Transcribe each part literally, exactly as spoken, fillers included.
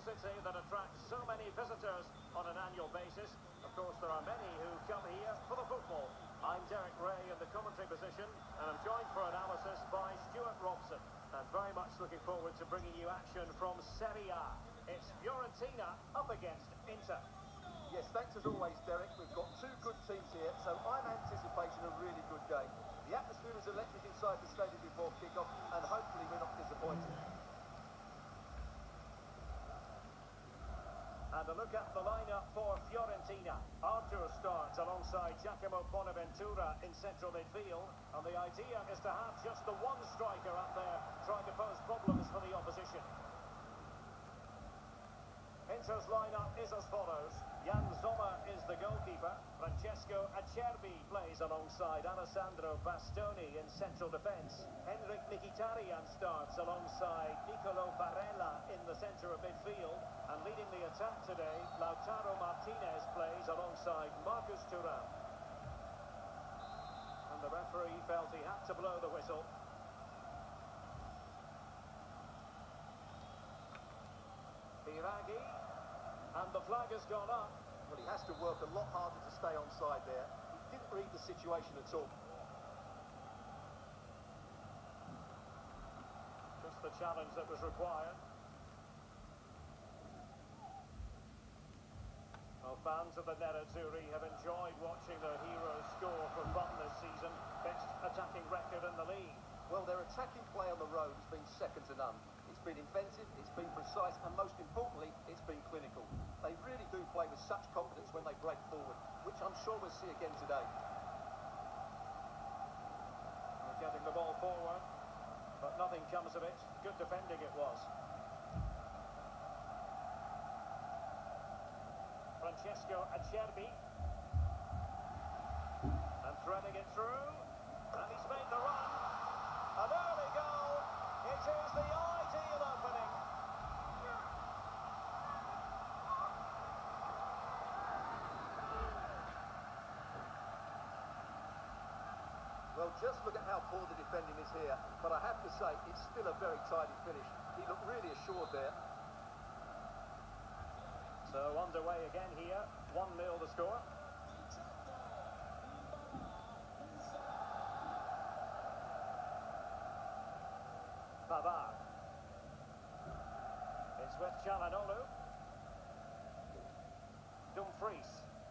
city that attracts so many visitors on an annual basis. Of course, there are many who come here for the football. I'm Derek Ray in the commentary position, and I'm joined for analysis by Stuart Robson. And very much looking forward to bringing you action from Serie A. It's Fiorentina up against Inter. Yes, thanks as always, Derek. We've got two good teams here, so I'm anticipating a really good game. The atmosphere is electric inside the stadium before kick-off, and hopefully we're not disappointed. And a look at the lineup for Fiorentina. Arthur starts alongside Giacomo Bonaventura in central midfield. And the idea is to have just the one striker up there trying to pose problems for the opposition. Inter's lineup is as follows. Jan Sommer is the goalkeeper. Francesco Acerbi plays alongside Alessandro Bastoni in central defence. Henrik Mkhitaryan starts alongside Nicolo Barella in the centre of midfield. And leading the attack today, Lautaro Martinez plays alongside Marcus Thuram. And the referee felt he had to blow the whistle. Biraghi. And the flag has gone up. Well, he has to work a lot harder to stay onside there. He didn't read the situation at all. Just the challenge that was required. Well, fans of the Nerazzurri have enjoyed watching their heroes score for fun this season. Best attacking record in the league. Well, their attacking play on the road has been second to none. It's been inventive, it's been precise, and most importantly, it's been clinical. They really do play with such confidence when they break forward, which I'm sure we'll see again today. We're getting the ball forward, but nothing comes of it. Good defending it was. Francesco Acerbi. And threading it through. And he's made the run. An early goal. It is the ideal opening. Well, just look at how poor the defending is here. But I have to say, it's still a very tidy finish. He looked really assured there. So underway again here, one nil the score. Pavard. It's with Çalhanoğlu. Dumfries.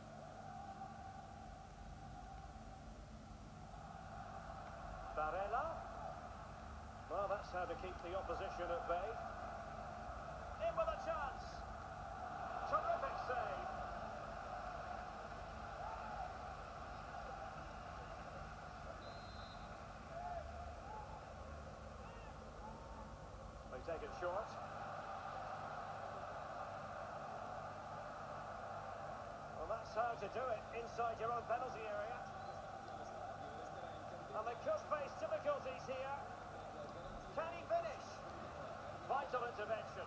Barella. Well, that's how to keep the opposition at bay. In with a chance. Terrific save. They take it short. Well, that's how to do it inside your own penalty area. And they could face difficulties here. Can he finish? Vital intervention.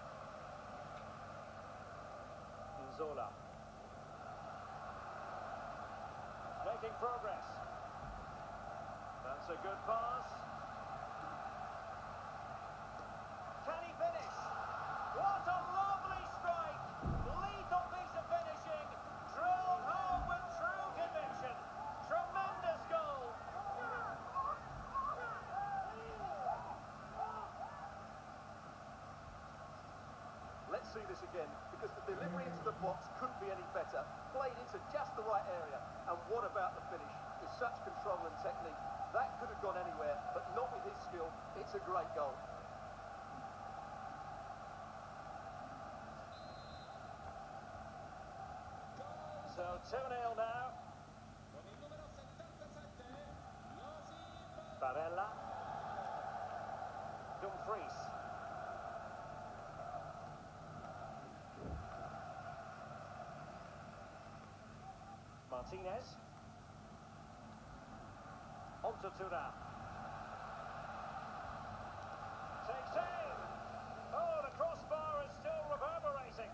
Zola. Making progress. That's a good pass. Can he finish? What a lovely strike! Lethal piece of finishing. Drilled home with true conviction. Tremendous goal. Let's see this again, because the delivery into the box couldn't be any better. Played into just the right area. And what about the finish? With such control and technique, that could have gone anywhere, but not with his skill. It's a great goal. So two nil now. Barella. Dumfries. Martinez. On to Thuram. Takes aim. Oh, the crossbar is still reverberating.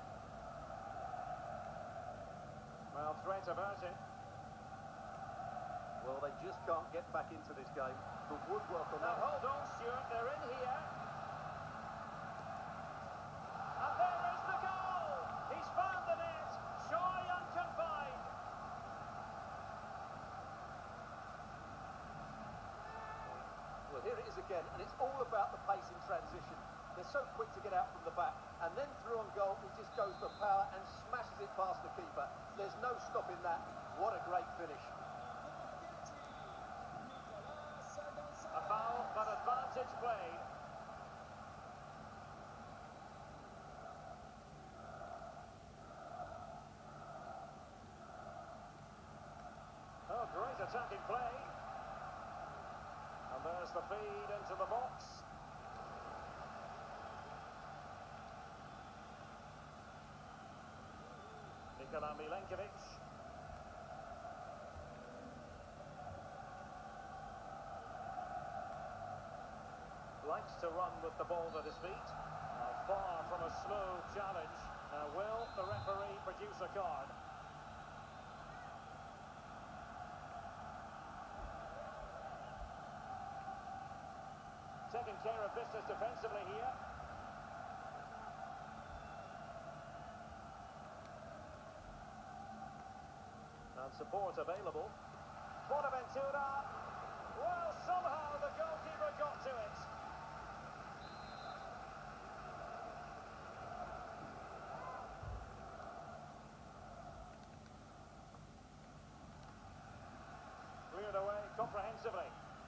Well, threat averted. Well, they just can't get back into this game. The woodwork on Now, that. hold on, Stuart. They're in here. And there is again, and it's all about the pace in transition. They're so quick to get out from the back, and then through on goal, he just goes for power and smashes it past the keeper. There's no stopping that. What a great finish. A foul, but advantage played. Oh, great attacking play. And there's the feed into the box. Nikola Milenkovic. Likes to run with the ball at his feet. Uh, far from a smooth challenge. Uh, will the referee produce a card? Taking care of business defensively here. And support available. Bonaventura. Well, somehow the goalkeeper got to it. Cleared away comprehensively.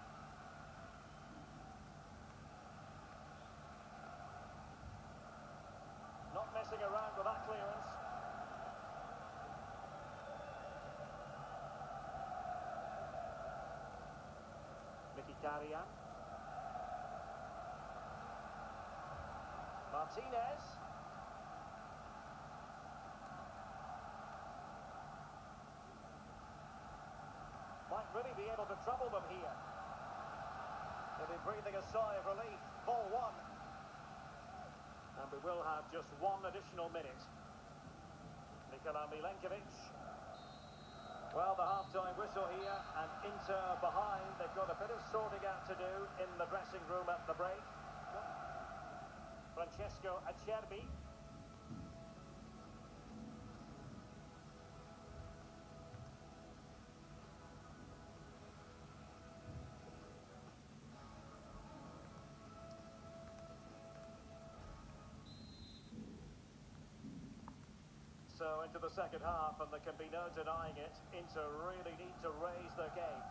Not messing around with that clearance. Mkhitaryan. Martinez. Might really be able to trouble them here. They'll be breathing a sigh of relief. Ball one. And we will have just one additional minute. Nikola Milenkovic. Well, the half-time whistle here, and Inter behind. They've got a bit of sorting out to do in the dressing room at the break. Francesco Acerbi. So into the second half, and there can be no denying it. Inter really need to raise their game.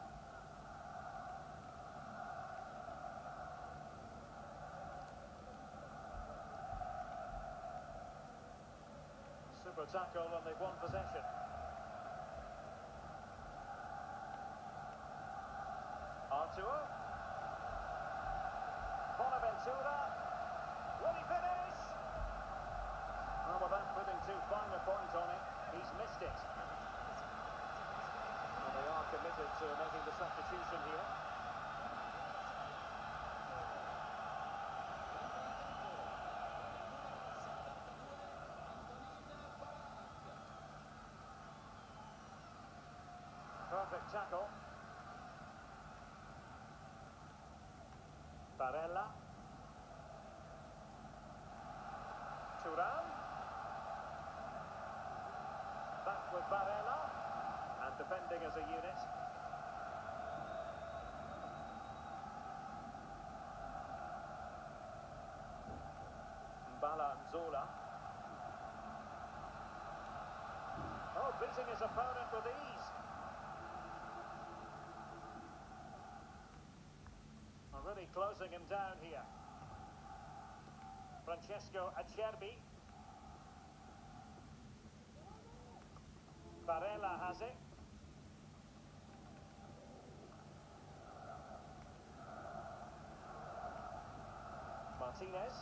Super tackle, and they've won possession. Artur. Bonaventura. Will he finish? Well, without putting too fine a point on it, he's missed it. And they are committed to making the substitution here. Perfect tackle. Barella. Thuram. Back with Barella. And defending as a unit. Mbala Nzola. Oh, beating his opponent with ease. Really closing him down here. Francesco Acerbi. Barella has it. Martinez.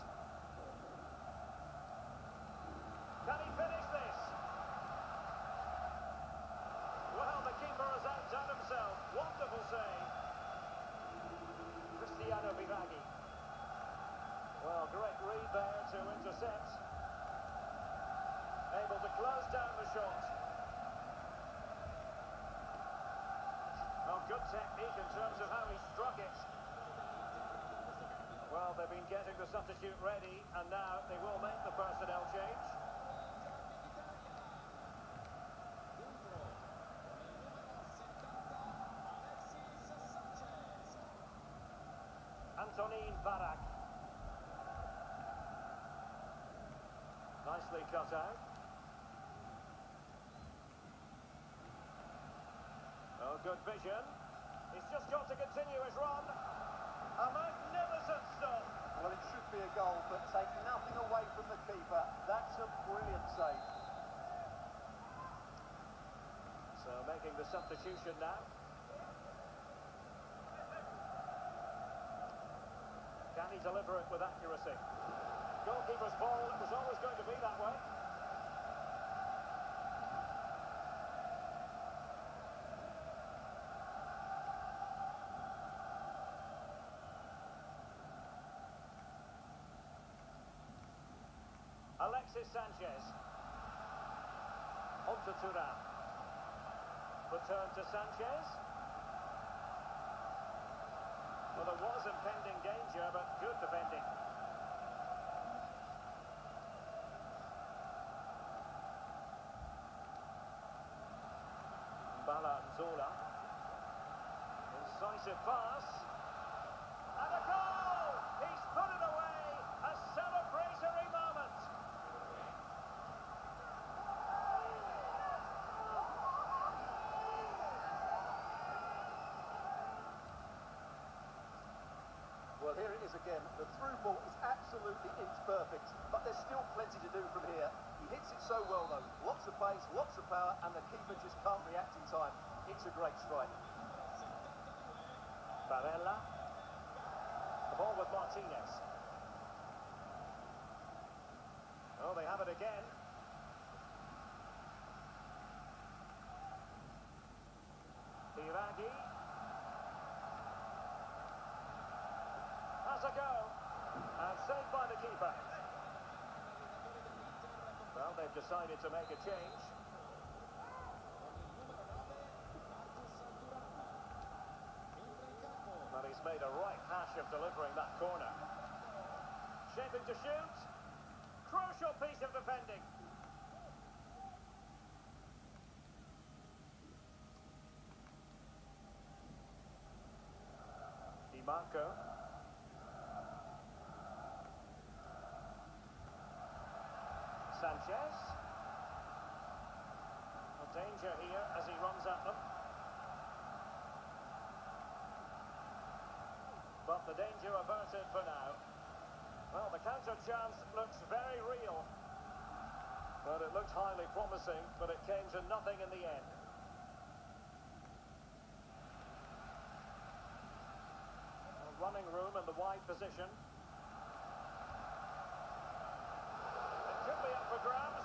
Can he finish this? Well, the keeper has outdone himself. Wonderful save. Well, great read there to intercept. Able to close down the shot. Oh, good technique in terms of how he struck it. Well, they've been getting the substitute ready, and now they will make the personnel change. And Antonin Barak. Nicely cut out. Oh, good vision. He's just got to continue his run. A magnificent stop. Well, it should be a goal, but take nothing away from the keeper. That's a brilliant save. So making the substitution now. Can he deliver it with accuracy? Goalkeeper's ball, it was always going to be that way. Alexis Sanchez. On to Thuram. Return to Sanchez. Well, there was impending danger, but good defending. Zola. Incisive pass. And a goal! He's put it away! A celebratory moment! Well, here it is again. The through ball is absolutely inch perfect, but there's still plenty to do from here. He hits it so well, though. Lots of pace, lots of power, and the keeper just can't react in time. It's a great strike. Barella. The ball with Martinez. Oh, they have it again. Biraghi. Has a go. And saved by the keeper. Well, they've decided to make a change. But he's made a right hash of delivering that corner. Shaping to shoot. Crucial piece of defending. Di Marco. Sanchez. A danger here as he runs at them. But the danger averted for now. Well, the counter chance looks very real. But it looked highly promising, but it came to nothing in the end. A running room in the wide position. It could be up for grabs.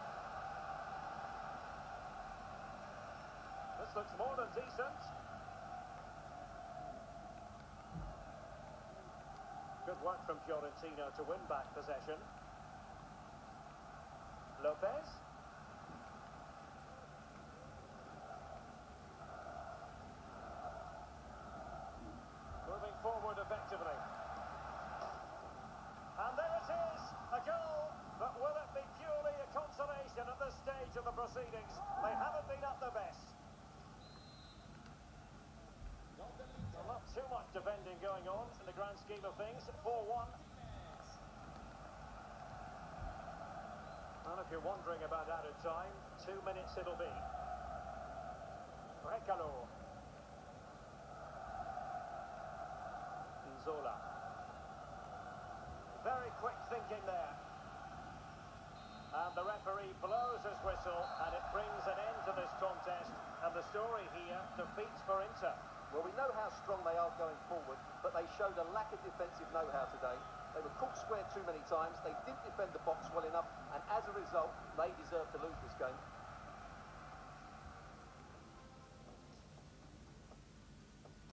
This looks more than decent. Good work from Fiorentina to win back possession. Lopez. Moving forward effectively. And there it is, a goal. But will it be purely a consolation at this stage of the proceedings? They haven't been at their best. Well, not too much defending going on in the grand scheme of things. four one. And if you're wondering about added time, two minutes it'll be. Recalo. Zola. Very quick thinking there. And the referee blows his whistle, and it brings an end to this contest. And the story here, defeat for Inter. Well, we know how strong they are going forward, but they showed a lack of defensive know-how today. They were caught square too many times, they didn't defend the box well enough, and as a result, they deserve to lose this game.